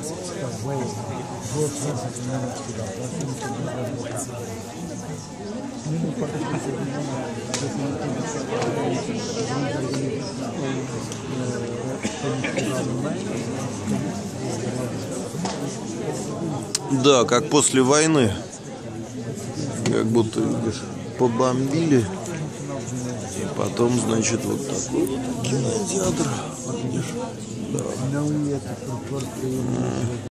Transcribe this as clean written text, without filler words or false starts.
Да, как после войны. Как будто, видишь, побомбили. И потом, значит, вот такой вот кинотеатр. Видишь? Да.